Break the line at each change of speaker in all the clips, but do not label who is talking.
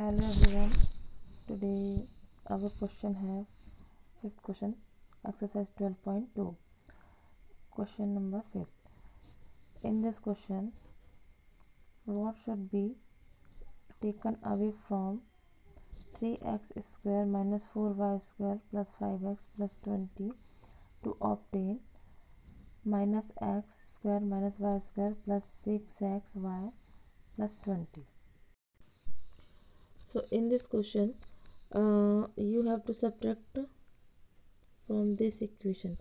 Hello everyone. Today our question have fifth question, exercise 12.2. Question number 5. In this question, what should be taken away from 3x square minus 4y square plus 5x plus 20 to obtain minus x square minus y square plus 6xy plus 20. So in this question, you have to subtract from this equation.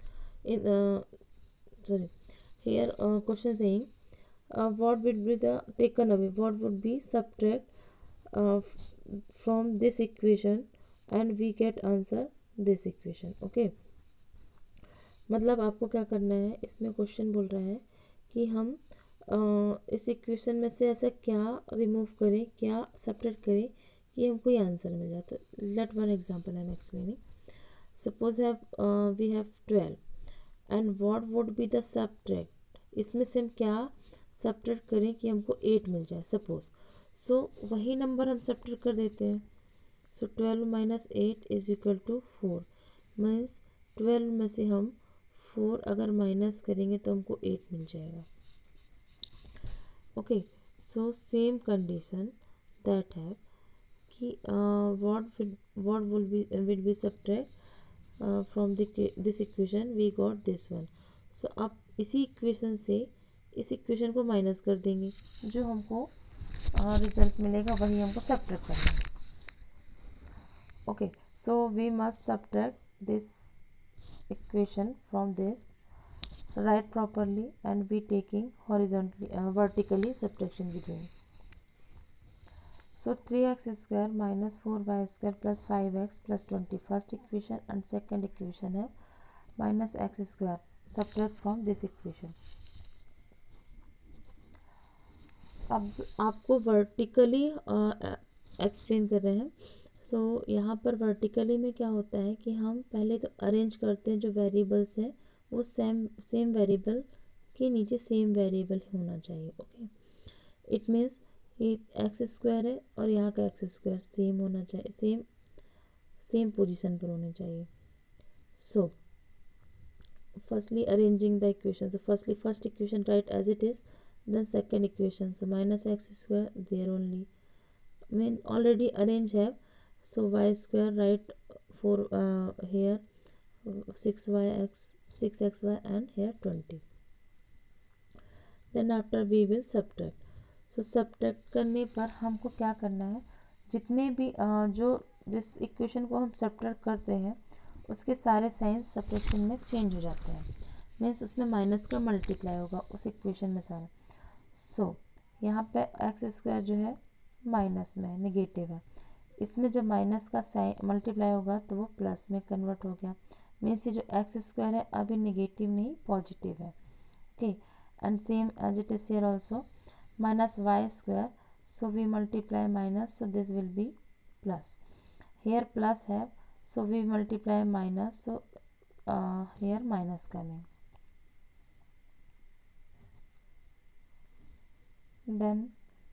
Here question saying what would be the taken away, what would be subtract uh, from this equation and we get answer this equation. Okay, मतलब आपको क्या करना है, इसमें question बोल रहा है कि हम इस इक्वेशन में से ऐसा क्या रिमूव करें, क्या सब्ट्रैक्ट करें कि हमको ये आंसर मिल जाता है. Let one example I am explaining. Suppose we have 12 and what would be the subtract. इसमें से हम क्या सब्ट्रैक्ट करें कि हमको 8 मिल जाए सपोज. सो वही नंबर हम सब्ट्रैक्ट कर देते हैं. So 12 minus 8 is equal to 4. Means 12 में से हम 4 अगर माइनस करेंगे तो हमको 8 मिल जाएगा. Okay, so same condition that है कि what will be subtract from this equation we got this one. सो अब इसी इक्वेशन से इस इक्वेशन को माइनस कर देंगे, जो हमको रिजल्ट मिलेगा वही हमको सब्ट्रैक्ट करना है. Okay, so we must subtract this equation from this. Write properly and be taking vertically subtraction be doing. So 3x square minus 4y square plus 5x plus 20 first equation and second equation है minus x square. Subtract from this equation. अब आपको vertically explain कर रहे हैं. तो यहाँ पर vertically में क्या होता है कि हम पहले तो अरेंज करते हैं, जो वेरिएबल्स हैं वो सेम वेरिएबल के नीचे सेम वेरिएबल होना चाहिए. ओके, इट मीन्स ये एक्स स्क्वायर है और यहाँ का एक्स स्क्वायर सेम होना चाहिए, सेम पोजीशन पर होना चाहिए. So firstly arranging the equation. So firstly first equation right as it is, then second equation. So minus x square there only mean already arrange है. So y square write for here 6xy and here 20. Then after we will subtract. So subtract करने पर हमको क्या करना है, जितने भी जो जिस इक्वेशन को हम सब्ट्रैक्ट करते हैं उसके सारे साइन सब्ट्रैक्शन में चेंज हो जाते हैं. मीन्स उसमें माइनस का मल्टीप्लाई होगा उस इक्वेशन में सारा. सो यहाँ पे एक्स स्क्वायर जो है माइनस में नेगेटिव है, इसमें जब माइनस का साइन मल्टीप्लाई होगा तो वो प्लस में कन्वर्ट हो गया. मीन्स ये जो एक्स स्क्वायर है अभी नेगेटिव नहीं पॉजिटिव है. Okay, and same as it is here also minus y square. So we multiply minus, so this will be plus. Here plus है, so we multiply minus, so here minus coming. Then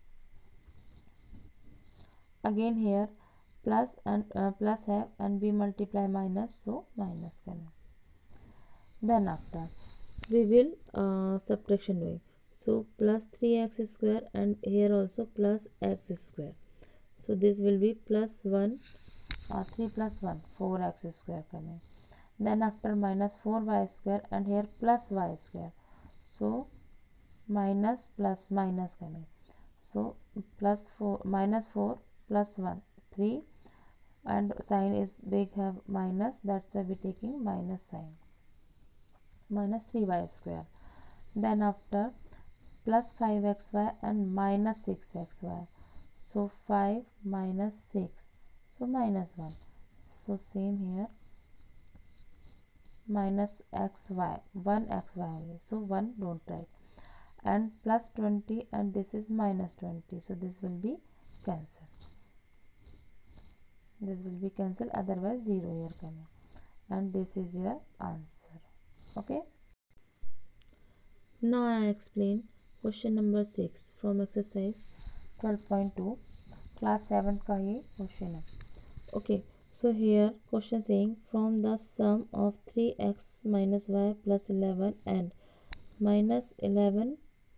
again here plus and plus have and we multiply minus, so minus coming. Then after we will subtraction way. So plus 3x square and here also plus x square. So this will be plus 1 3 plus 1 4x square coming. Then after minus 4y square and here plus y square. So minus plus minus coming. So plus 4 minus 4 plus 1 3 and sign is big have minus, that's why we taking minus sign, minus 3y square. Then after plus 5xy and minus 6xy. So 5 minus 6, so minus 1. So same here minus xy, 1xy only, so 1 don't write. And plus 20 and this is minus 20, so this will be cancelled. This will be cancelled, otherwise 0 here coming, and this is your answer. Okay, now I explain question number 6 from exercise 12.2. Class 7th का ये question है. Okay, so here question saying from the sum of 3x minus y plus 11 and minus 11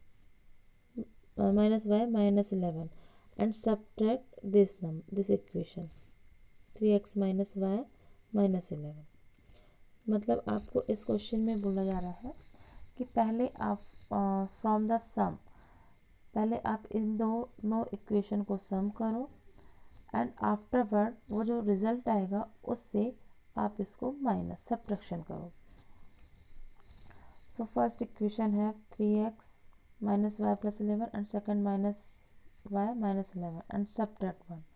minus y minus 11 and subtract this equation 3x minus y minus 11. मतलब आपको इस question में बोला जा रहा है कि पहले आप फ्रॉम द सम, पहले आप इन दोनों इक्वेशन को सम करो एंड आफ्टरवर्ड वो जो रिजल्ट आएगा उससे आप इसको माइनस सब्ट्रैक्शन करो. सो फर्स्ट इक्वेशन है 3x minus y plus 11 and second minus y minus 11 and subtract 1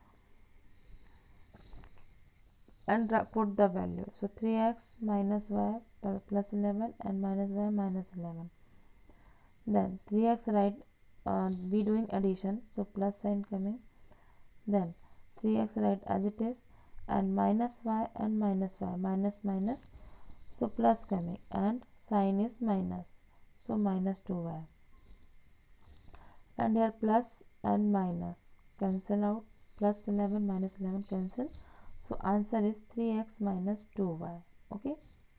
and put the value. So 3x minus y plus 11 and minus y minus 11. Then 3x write, we doing addition, so plus sign coming. Then 3x write as it is and minus y and minus y, minus minus, so plus coming and sign is minus, so minus 2y. And here plus and minus cancel out, plus 11 minus 11 cancel, so answer is 3x minus 2y. Okay.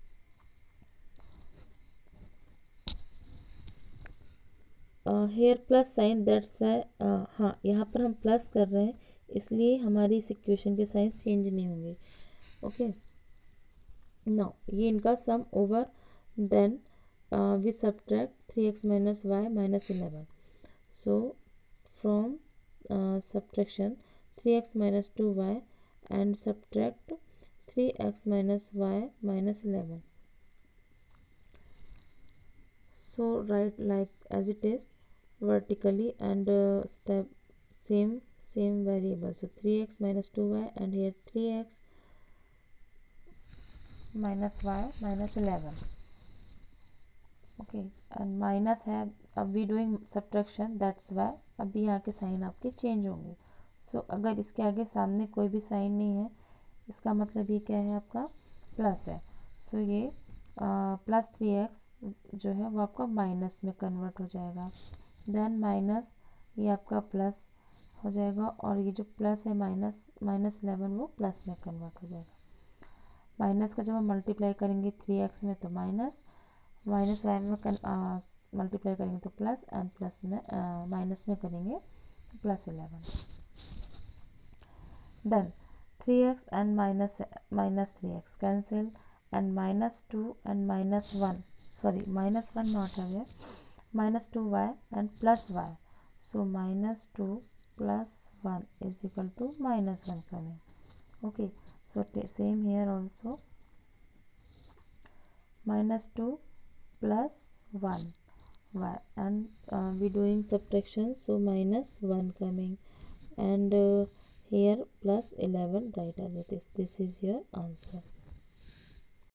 Here plus sign, that's why हाँ यहाँ पर हम plus कर रहे हैं इसलिए हमारी इस इक्वेशन के साइन चेंज नहीं होंगे. ओके, नाउ ये इनका sum over, then we subtract 3x minus y minus 11. So from subtraction 3x minus 2y and subtract 3x minus y minus 11. So write like as it is vertically and step same variable. So 3x minus 2y and here 3x minus y minus 11. Okay, and minus है, अब we doing subtraction, that's why अभी यहाँ के sign आपके change होंगे. सो अगर इसके आगे सामने कोई भी साइन नहीं है इसका मतलब ये क्या है, आपका प्लस है. सो ये प्लस 3x जो है वो आपका माइनस में कन्वर्ट हो जाएगा. देन माइनस ये आपका प्लस हो जाएगा और ये जो प्लस है माइनस 11 वो प्लस में कन्वर्ट हो जाएगा. माइनस का जब हम मल्टीप्लाई करेंगे 3x में तो माइनस वाई में मल्टीप्लाई करेंगे तो प्लस एंड प्लस में माइनस में करेंगे तो plus 11. Then 3x and minus 3x cancel and minus 2 and minus 1, sorry minus 1 not है, minus 2y and plus y. So minus 2 plus 1 is equal to minus 1 coming. Okay, so same here also minus 2 plus 1 y and we doing subtraction, so minus 1 coming and here plus 11 right as it is. This is your answer.